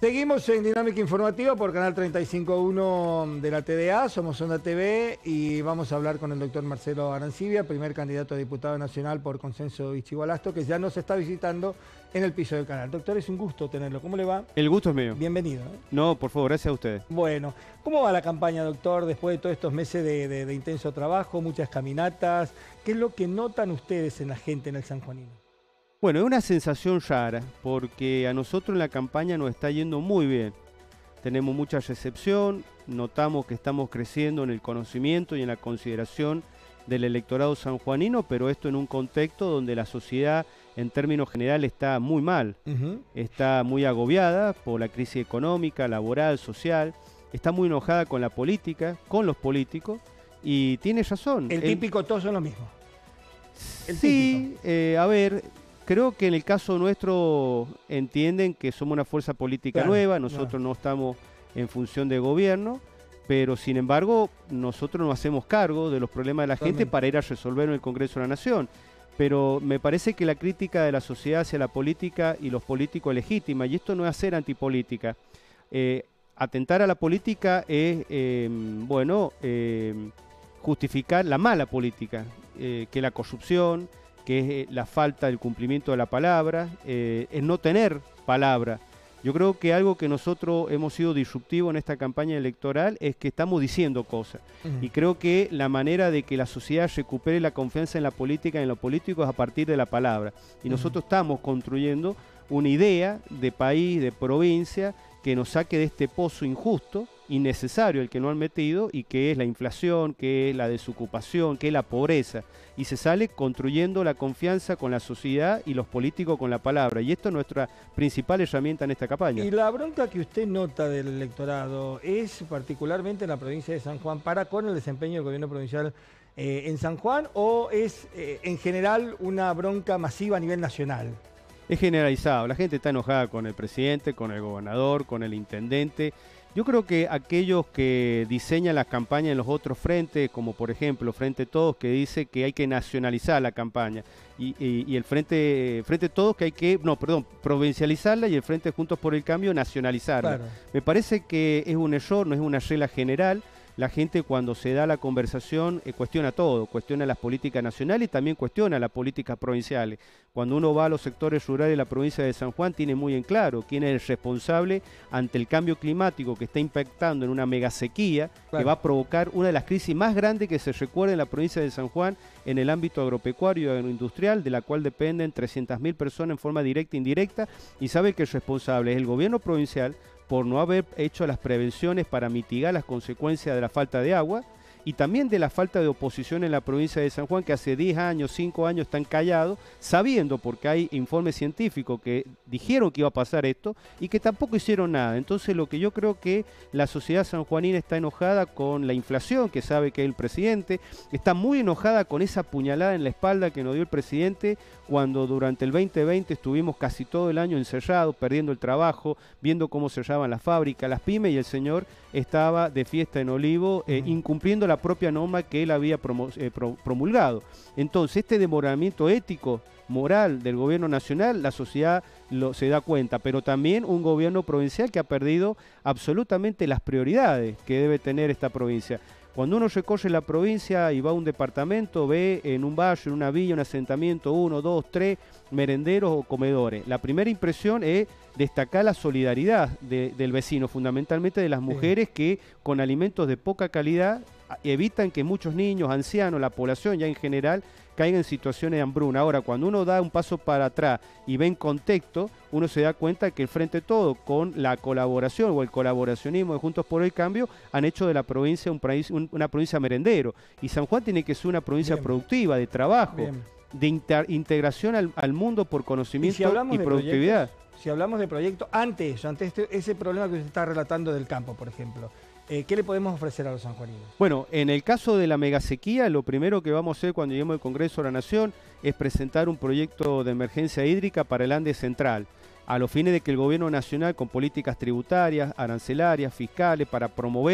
Seguimos en Dinámica Informativa por Canal 35.1 de la TDA, somos Onda TV y vamos a hablar con el doctor Marcelo Arancibia, primer candidato a diputado nacional por consenso Ischigualasto, que ya nos está visitando en el piso del canal. Doctor, es un gusto tenerlo. ¿Cómo le va? El gusto es mío. Bienvenido. No, por favor, gracias a ustedes. Bueno, ¿cómo va la campaña, doctor, después de todos estos meses de intenso trabajo, muchas caminatas? ¿Qué es lo que notan ustedes en la gente en el sanjuanino? Bueno, es una sensación rara, porque a nosotros en la campaña nos está yendo muy bien. Tenemos mucha recepción, notamos que estamos creciendo en el conocimiento y en la consideración del electorado sanjuanino, pero esto en un contexto donde la sociedad en términos generales está muy mal. Está muy agobiada por la crisis económica, laboral, social, está muy enojada con la política, con los políticos, y tiene razón. El típico todos son lo mismo. Sí, a ver... Creo que en el caso nuestro entienden que somos una fuerza política nueva, nosotros no estamos en función de gobierno, pero sin embargo nosotros nos hacemos cargo de los problemas de la gente para ir a resolver en el Congreso de la Nación. Pero me parece que la crítica de la sociedad hacia la política y los políticos es legítima, y esto no es hacer antipolítica. Atentar a la política es, justificar la mala política, que la corrupción, que es la falta del cumplimiento de la palabra, es no tener palabra. Yo creo que algo que nosotros hemos sido disruptivos en esta campaña electoral es que estamos diciendo cosas. Y creo que la manera de que la sociedad recupere la confianza en la política y en los políticos es a partir de la palabra. Y nosotros estamos construyendo una idea de país, de provincia, que nos saque de este pozo injusto, innecesario el que nos han metido, y que es la inflación, que es la desocupación, que es la pobreza. Y se sale construyendo la confianza con la sociedad y los políticos con la palabra. Y esto es nuestra principal herramienta en esta campaña. Y la bronca que usted nota del electorado es particularmente en la provincia de San Juan para con el desempeño del gobierno provincial en San Juan, o es en general una bronca masiva a nivel nacional. Es generalizado, la gente está enojada con el presidente, con el gobernador, con el intendente. Yo creo que aquellos que diseñan las campañas en los otros frentes, como por ejemplo Frente Todos, que dice que hay que nacionalizar la campaña, y el Frente Todos que hay que, provincializarla, y el Frente Juntos por el Cambio nacionalizarla. Claro. Me parece que es un error, no es una regla general. La gente cuando se da la conversación cuestiona todo, cuestiona las políticas nacionales y también cuestiona las políticas provinciales. Cuando uno va a los sectores rurales de la provincia de San Juan, tiene muy en claro quién es el responsable ante el cambio climático que está impactando en una mega sequía, que va a provocar una de las crisis más grandes que se recuerda en la provincia de San Juan en el ámbito agropecuario y agroindustrial, de la cual dependen 300.000 personas en forma directa e indirecta, y sabe que el responsable es el gobierno provincial por no haber hecho las prevenciones para mitigar las consecuencias de la falta de agua, y también de la falta de oposición en la provincia de San Juan, que hace 10 años, 5 años están callados, sabiendo, porque hay informes científicos que dijeron que iba a pasar esto, y que tampoco hicieron nada. Entonces lo que yo creo que la sociedad sanjuanina está enojada con la inflación, que sabe que es el presidente, está muy enojada con esa puñalada en la espalda que nos dio el presidente, cuando durante el 2020 estuvimos casi todo el año encerrados, perdiendo el trabajo, viendo cómo cerraban las fábricas, las pymes, y el señor estaba de fiesta en Olivo, incumpliendo la propia norma que él había promulgado. Entonces, este demoramiento ético, moral del gobierno nacional, la sociedad se da cuenta, pero también un gobierno provincial que ha perdido absolutamente las prioridades que debe tener esta provincia. Cuando uno recorre la provincia y va a un departamento, ve en un barrio, en una villa, un asentamiento, 1, 2, 3 merenderos o comedores. La primera impresión es destacar la solidaridad del vecino, fundamentalmente de las mujeres que con alimentos de poca calidad evitan que muchos niños, ancianos, la población ya en general, caigan en situaciones de hambruna. Ahora, cuando uno da un paso para atrás y ve en contexto, uno se da cuenta que el Frente Todo, con la colaboración o el colaboracionismo de Juntos por el Cambio, han hecho de la provincia una provincia merendero. Y San Juan tiene que ser una provincia productiva, de trabajo, de integración al mundo por conocimiento y productividad. Si hablamos de proyectos, ante ese problema que usted está relatando del campo, por ejemplo, ¿qué le podemos ofrecer a los sanjuaninos? Bueno, en el caso de la megasequía, lo primero que vamos a hacer cuando lleguemos al Congreso de la Nación es presentar un proyecto de emergencia hídrica para el Andes Central, a los fines de que el gobierno nacional, con políticas tributarias, arancelarias, fiscales, para promover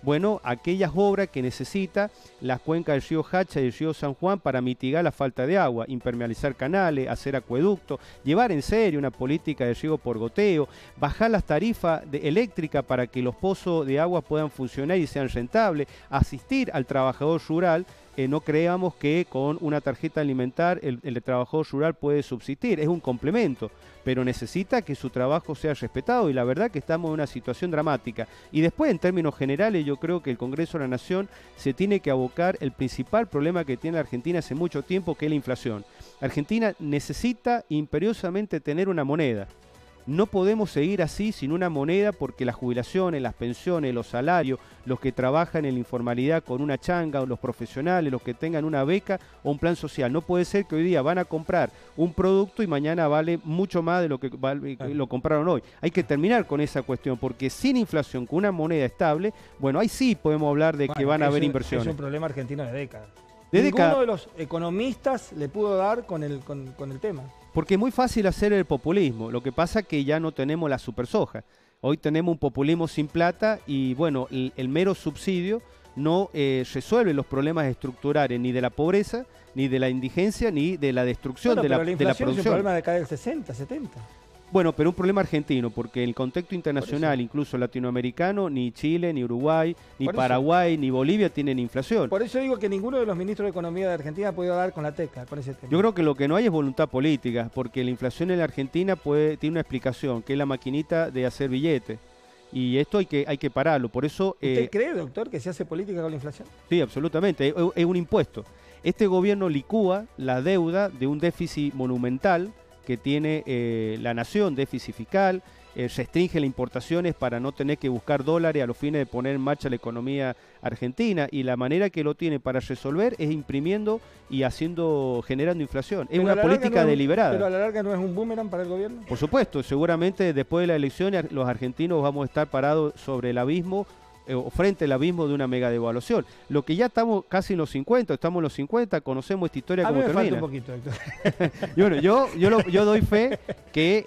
bueno, aquellas obras que necesita las cuencas del río Hacha y del río San Juan para mitigar la falta de agua, impermeabilizar canales, hacer acueductos, llevar en serio una política de riego por goteo, bajar las tarifas eléctricas para que los pozos de agua puedan funcionar y sean rentables, asistir al trabajador rural. No creamos que con una tarjeta alimentar el trabajador rural puede subsistir, es un complemento, pero necesita que su trabajo sea respetado y la verdad que estamos en una situación dramática. Y después, en términos generales, yo creo que el Congreso de la Nación se tiene que abocar el principal problema que tiene la Argentina hace mucho tiempo, que es la inflación. Argentina necesita imperiosamente tener una moneda. No podemos seguir así sin una moneda porque las jubilaciones, las pensiones, los salarios, los que trabajan en la informalidad con una changa, o los profesionales, los que tengan una beca o un plan social. No puede ser que hoy día van a comprar un producto y mañana vale mucho más de lo que lo compraron hoy. Hay que terminar con esa cuestión porque sin inflación, con una moneda estable, bueno, ahí sí podemos hablar de que van a haber inversiones. Es un problema argentino de décadas. Ninguno de los economistas le pudo dar con el tema. Porque es muy fácil hacer el populismo, lo que pasa es que ya no tenemos la supersoja. Hoy tenemos un populismo sin plata y bueno, el mero subsidio no resuelve los problemas estructurales ni de la pobreza, ni de la indigencia, ni de la destrucción de la producción. Es un problema de caer del 60, 70. Bueno, pero un problema argentino, porque en el contexto internacional, incluso latinoamericano, ni Chile, ni Uruguay, ni Paraguay, ni Bolivia tienen inflación. Por eso digo que ninguno de los ministros de Economía de Argentina ha podido dar con la tecla, con ese tema. Yo creo que lo que no hay es voluntad política, porque la inflación en la Argentina tiene una explicación, que es la maquinita de hacer billetes. Y esto hay que pararlo, por eso... ¿Usted cree, doctor, que se hace política con la inflación? Sí, absolutamente, es un impuesto. Este gobierno licúa la deuda de un déficit monumental que tiene la nación, déficit fiscal, restringe las importaciones para no tener que buscar dólares a los fines de poner en marcha la economía argentina, y la manera que lo tiene para resolver es imprimiendo y generando inflación. Es una política deliberada. Pero a la larga no es un boomerang para el gobierno. Por supuesto, seguramente después de las elecciones los argentinos vamos a estar parados sobre el abismo, frente al abismo de una mega devaluación. Lo que ya estamos casi en los 50, estamos en los 50, conocemos esta historia como termina. Falta un poquito, Héctor. Bueno, yo doy fe que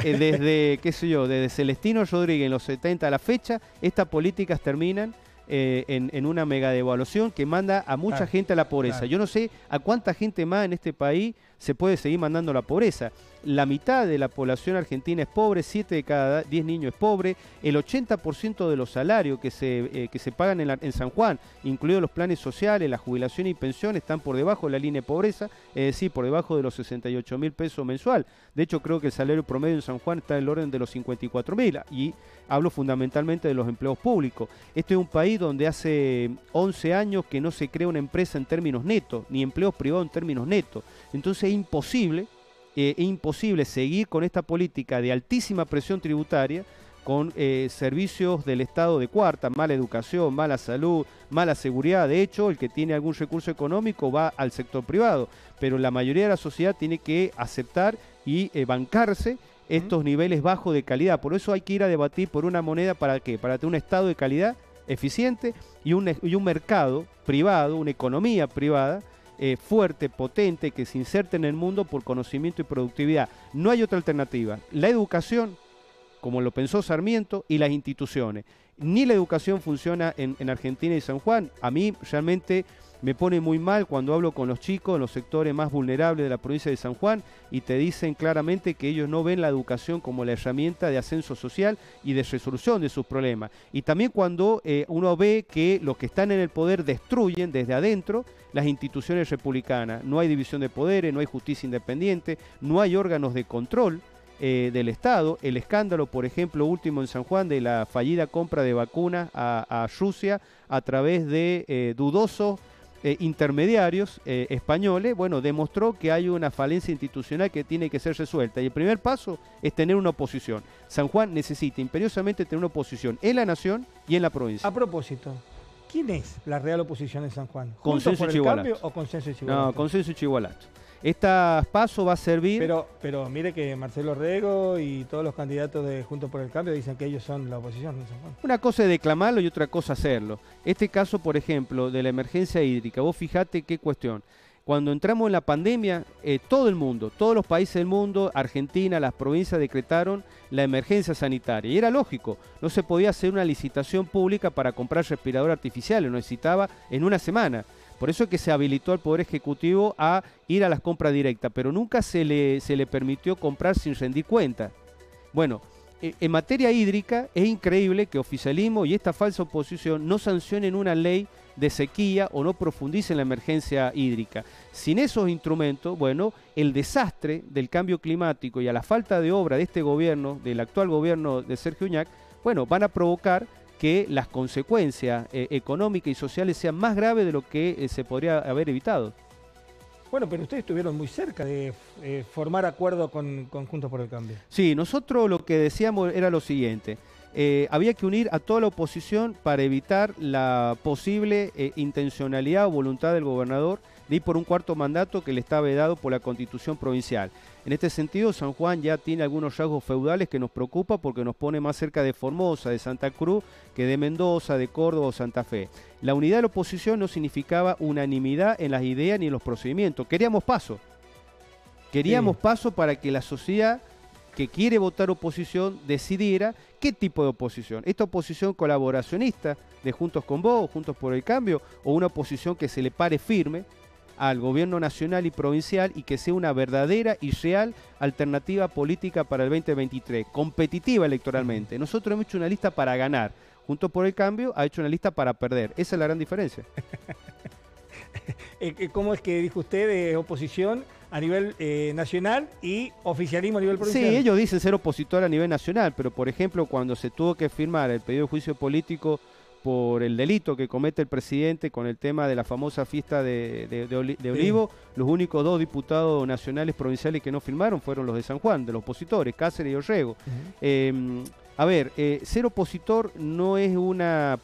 desde Celestino Rodríguez en los 70 a la fecha, estas políticas terminan en una mega devaluación que manda a mucha gente a la pobreza. Yo no sé a cuánta gente más en este país se puede seguir mandando a la pobreza. La mitad de la población argentina es pobre, 7 de cada 10 niños es pobre, el 80% de los salarios que se pagan en San Juan, incluidos los planes sociales, la jubilación y pensión, están por debajo de la línea de pobreza, es decir, por debajo de los 68.000 pesos mensual. De hecho, creo que el salario promedio en San Juan está en el orden de los 54.000, y hablo fundamentalmente de los empleos públicos. Este es un país donde hace 11 años que no se crea una empresa en términos netos, ni empleos privados en términos netos. Entonces es imposible seguir con esta política de altísima presión tributaria, con servicios del Estado de cuarta, mala educación, mala salud, mala seguridad. De hecho, el que tiene algún recurso económico va al sector privado, pero la mayoría de la sociedad tiene que aceptar y bancarse estos niveles bajos de calidad. Por eso hay que ir a debatir por una moneda, ¿para qué? Para tener un Estado de calidad eficiente y un mercado privado, una economía privada, fuerte, potente, que se inserte en el mundo por conocimiento y productividad. No hay otra alternativa. La educación, como lo pensó Sarmiento, y las instituciones. Ni la educación funciona en Argentina y San Juan. A mí realmente me pone muy mal cuando hablo con los chicos en los sectores más vulnerables de la provincia de San Juan y te dicen claramente que ellos no ven la educación como la herramienta de ascenso social y de resolución de sus problemas. Y también cuando uno ve que los que están en el poder destruyen desde adentro las instituciones republicanas. No hay división de poderes, no hay justicia independiente, no hay órganos de control del Estado. El escándalo, por ejemplo, último en San Juan, de la fallida compra de vacunas a Rusia a través de dudosos intermediarios españoles, bueno, demostró que hay una falencia institucional que tiene que ser resuelta. Y el primer paso es tener una oposición. San Juan necesita imperiosamente tener una oposición en la nación y en la provincia. A propósito, ¿quién es la real oposición en San Juan? Consenso por el Cambio o Consenso y Chigualasto? No, Consenso y Chigualasto. Esta paso va a servir... Pero mire que Marcelo Rego y todos los candidatos de Juntos por el Cambio dicen que ellos son la oposición en San Juan. Una cosa es declamarlo y otra cosa hacerlo. Este caso, por ejemplo, de la emergencia hídrica, vos fijate qué cuestión. Cuando entramos en la pandemia, todo el mundo, todos los países del mundo, Argentina, las provincias decretaron la emergencia sanitaria. Y era lógico, no se podía hacer una licitación pública para comprar respiradores artificiales, lo necesitaba en una semana. Por eso es que se habilitó al Poder Ejecutivo a ir a las compras directas, pero nunca se le permitió comprar sin rendir cuenta. Bueno, en materia hídrica es increíble que oficialismo y esta falsa oposición no sancionen una ley de sequía o no profundicen la emergencia hídrica. Sin esos instrumentos, bueno, el desastre del cambio climático y a la falta de obra de este gobierno, del actual gobierno de Sergio Uñac, bueno, van a provocar que las consecuencias económicas y sociales sean más graves de lo que se podría haber evitado. Bueno, pero ustedes estuvieron muy cerca de formar acuerdo con Juntos por el Cambio. Sí, nosotros lo que decíamos era lo siguiente. Había que unir a toda la oposición para evitar la posible intencionalidad o voluntad del gobernador de ir por un cuarto mandato que le está vedado por la Constitución provincial. En este sentido, San Juan ya tiene algunos rasgos feudales que nos preocupa porque nos pone más cerca de Formosa, de Santa Cruz, que de Mendoza, de Córdoba o Santa Fe. La unidad de la oposición no significaba unanimidad en las ideas ni en los procedimientos. Queríamos paso. Queríamos paso para que la sociedad que quiere votar oposición decidiera qué tipo de oposición. ¿Esta oposición colaboracionista de Juntos con Vos, Juntos por el Cambio, o una oposición que se le pare firme al gobierno nacional y provincial y que sea una verdadera y real alternativa política para el 2023, competitiva electoralmente? Nosotros hemos hecho una lista para ganar. Juntos por el Cambio ha hecho una lista para perder. Esa es la gran diferencia. ¿Cómo es que dijo usted oposición a nivel nacional y oficialismo a nivel provincial? Sí, ellos dicen ser opositor a nivel nacional, pero por ejemplo cuando se tuvo que firmar el pedido de juicio político por el delito que comete el presidente con el tema de la famosa fiesta de Olivo, los únicos 2 diputados nacionales provinciales que no firmaron fueron los de San Juan, de los opositores, Cáceres y Orrego. A ver, ser opositor no es una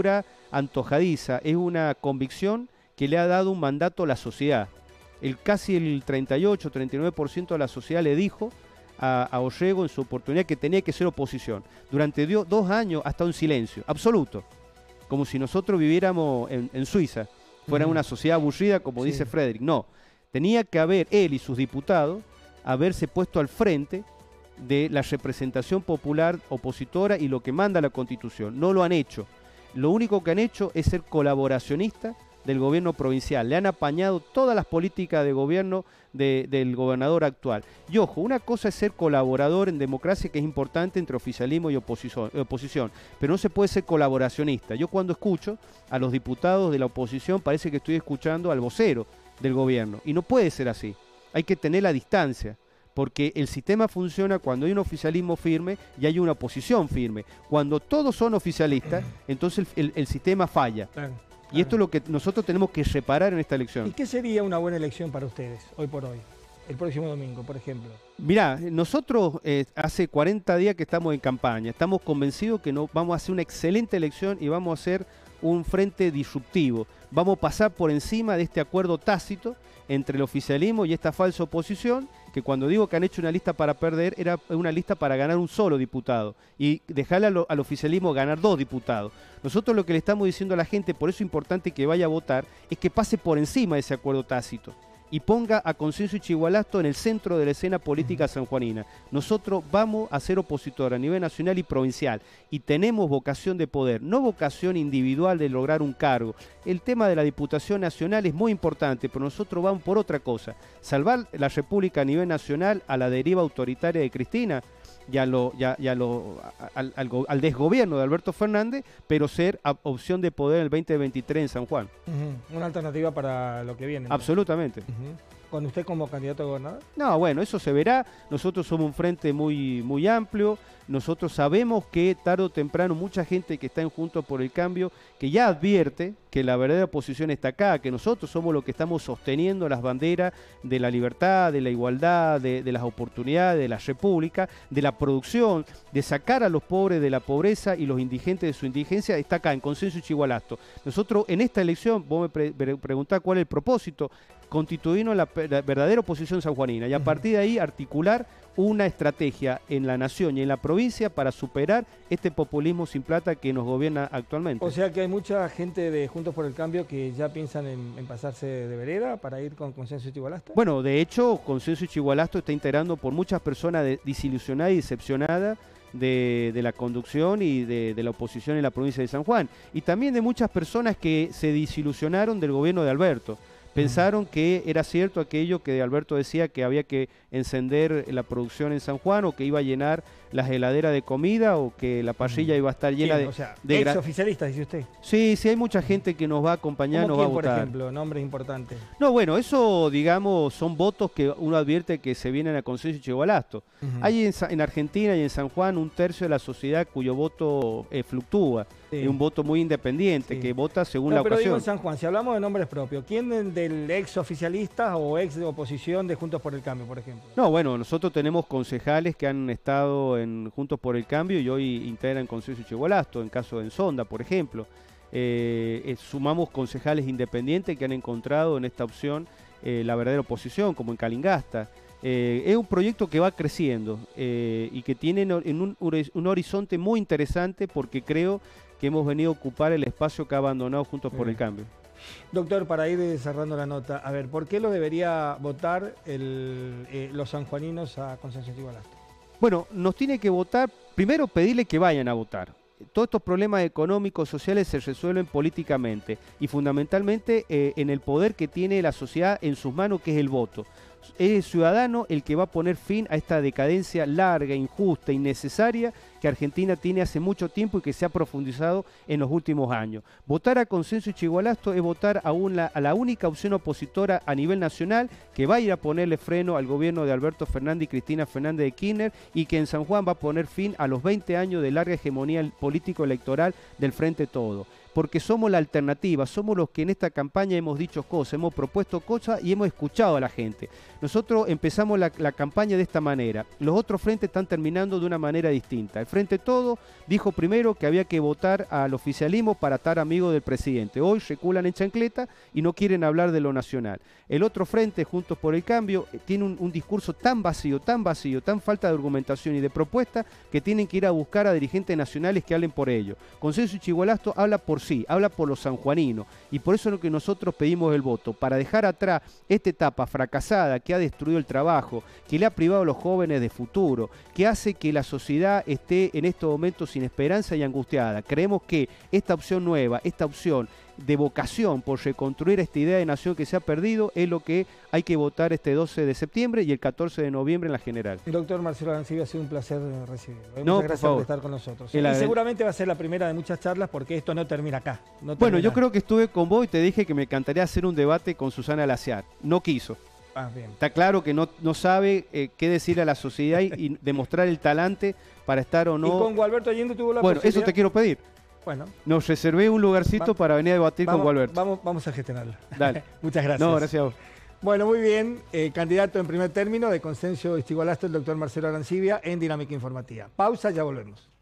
postura antojadiza, es una convicción que le ha dado un mandato a la sociedad. Casi el 38-39% de la sociedad le dijo a Orrego en su oportunidad que tenía que ser oposición. Durante 2 años hasta un silencio absoluto, como si nosotros viviéramos en Suiza, fuera una sociedad aburrida, como dice Frederick. No, tenía que haber él y sus diputados haberse puesto al frente de la representación popular opositora y lo que manda la Constitución. No lo han hecho. Lo único que han hecho es ser colaboracionistas del gobierno provincial. Le han apañado todas las políticas de gobierno del gobernador actual. Y ojo, una cosa es ser colaborador en democracia, que es importante entre oficialismo y oposición, pero no se puede ser colaboracionista. Yo cuando escucho a los diputados de la oposición parece que estoy escuchando al vocero del gobierno, y no puede ser así. Hay que tener la distancia, porque el sistema funciona cuando hay un oficialismo firme y hay una oposición firme. Cuando todos son oficialistas, entonces el sistema falla. Claro. Y esto es lo que nosotros tenemos que reparar en esta elección. ¿Y qué sería una buena elección para ustedes, hoy por hoy? El próximo domingo, por ejemplo. Mirá, nosotros hace 40 días que estamos en campaña. Estamos convencidos que vamos a hacer una excelente elección y vamos a hacer un frente disruptivo. Vamos a pasar por encima de este acuerdo tácito entre el oficialismo y esta falsa oposición, que cuando digo que han hecho una lista para perder, era una lista para ganar un solo diputado y dejarle al oficialismo ganar 2 diputados. Nosotros lo que le estamos diciendo a la gente, por eso es importante que vaya a votar, es que pase por encima de ese acuerdo tácito y ponga a Consenso Ichigualasto en el centro de la escena política sanjuanina. Nosotros vamos a ser opositor a nivel nacional y provincial y tenemos vocación de poder, no vocación individual de lograr un cargo. El tema de la Diputación Nacional es muy importante, pero nosotros vamos por otra cosa: salvar la República a nivel nacional a la deriva autoritaria de Cristina y al desgobierno de Alberto Fernández, pero ser opción de poder en el 2023 en San Juan. Una alternativa para lo que viene, ¿no? Absolutamente. ¿Con usted como candidato a gobernador? No, bueno, eso se verá. Nosotros somos un frente muy amplio. Nosotros sabemos que tarde o temprano mucha gente que está en Juntos por el Cambio, que ya advierte que la verdadera oposición está acá, que nosotros somos los que estamos sosteniendo las banderas de la libertad, de la igualdad, de las oportunidades, de la república, de la producción, de sacar a los pobres de la pobreza y los indigentes de su indigencia, está acá en Consenso Ichigualasto. Nosotros en esta elección, vos me preguntás cuál es el propósito. constituirnos la verdadera oposición sanjuanina y a partir de ahí articular una estrategia en la nación y en la provincia para superar este populismo sin plata que nos gobierna actualmente. O sea que hay mucha gente de Juntos por el Cambio que ya piensan en pasarse de vereda para ir con Consenso Ichigualasto. Bueno, de hecho, Consenso Ichigualasto está integrando por muchas personas desilusionadas y decepcionadas de la conducción y de la oposición en la provincia de San Juan. Y también de muchas personas que se desilusionaron del gobierno de Alberto. Pensaron que era cierto aquello que Alberto decía, que había que encender la producción en San Juan, o que iba a llenar las heladeras de comida, o que la parrilla iba a estar llena de... O sea, ex oficialista, dice usted. Sí, sí, hay mucha gente que nos va a acompañar, nos va a votar. Por ejemplo, nombres importantes. No, bueno, eso, digamos, son votos que uno advierte que se vienen a Consenso Ichigualasto. Hay en Argentina y en San Juan un tercio de la sociedad cuyo voto fluctúa. Es un voto muy independiente, que vota según la ocasión. Pero digo en San Juan, si hablamos de nombres propios, ¿quién del ex oficialista o ex de oposición de Juntos por el Cambio, por ejemplo? No, bueno, nosotros tenemos concejales que han estado en Juntos por el Cambio y hoy integran Consenso Ichigualasto, en caso de Ensonda, por ejemplo. Sumamos concejales independientes que han encontrado en esta opción la verdadera oposición, como en Calingasta. Es un proyecto que va creciendo y que tiene un horizonte muy interesante, porque creo que hemos venido a ocupar el espacio que ha abandonado Juntos por el Cambio. Doctor, para ir cerrando la nota, a ver, ¿por qué lo debería votar los sanjuaninos a Consenso Ichigualasto? Bueno, nos tiene que votar, primero pedirle que vayan a votar. Todos estos problemas económicos, sociales se resuelven políticamente y fundamentalmente en el poder que tiene la sociedad en sus manos, que es el voto. Es el ciudadano el que va a poner fin a esta decadencia larga, injusta, innecesaria que Argentina tiene hace mucho tiempo y que se ha profundizado en los últimos años. Votar a Consenso Ichigualasto es votar a la única opción opositora a nivel nacional que va a ir a ponerle freno al gobierno de Alberto Fernández y Cristina Fernández de Kirchner, y que en San Juan va a poner fin a los 20 años de larga hegemonía político-electoral del Frente Todo. Porque somos la alternativa, somos los que en esta campaña hemos dicho cosas, hemos propuesto cosas y hemos escuchado a la gente. Nosotros empezamos la campaña de esta manera, los otros frentes están terminando de una manera distinta. El Frente Todo dijo primero que había que votar al oficialismo para estar amigo del presidente. Hoy reculan en chancleta y no quieren hablar de lo nacional. El otro frente, Juntos por el Cambio, tiene un discurso tan vacío, tan falta de argumentación y de propuesta, que tienen que ir a buscar a dirigentes nacionales que hablen por ello. Consenso Ichigualasto habla por sí, habla por los sanjuaninos, y por eso es lo que nosotros pedimos el voto, para dejar atrás esta etapa fracasada que ha destruido el trabajo, que le ha privado a los jóvenes de futuro, que hace que la sociedad esté en estos momentos sin esperanza y angustiada. Creemos que esta opción nueva, esta opción de vocación por reconstruir esta idea de nación que se ha perdido, es lo que hay que votar este 12 de septiembre y el 14 de noviembre en la general. Doctor Marcelo Arancibia, ha sido un placer recibirlo. Muchas gracias por estar con nosotros. Y seguramente va a ser la primera de muchas charlas, porque esto no termina acá. Bueno, yo creo que estuve con vos y te dije que me encantaría hacer un debate con Susana Laciar. No quiso. Bien. Está claro que no sabe qué decir a la sociedad y demostrar el talante para estar o no. ¿Y con Gualberto Allende tuvo la posibilidad? Bueno, eso te quiero pedir. Bueno. Nos reservé un lugarcito para venir a debatir con Gualberto. Vamos a gestionarlo. Dale. Muchas gracias. No, gracias a vos. Bueno, muy bien. Candidato en primer término de Consenso Ichigualasto, el doctor Marcelo Arancibia, en Dinámica Informativa. Pausa, ya volvemos.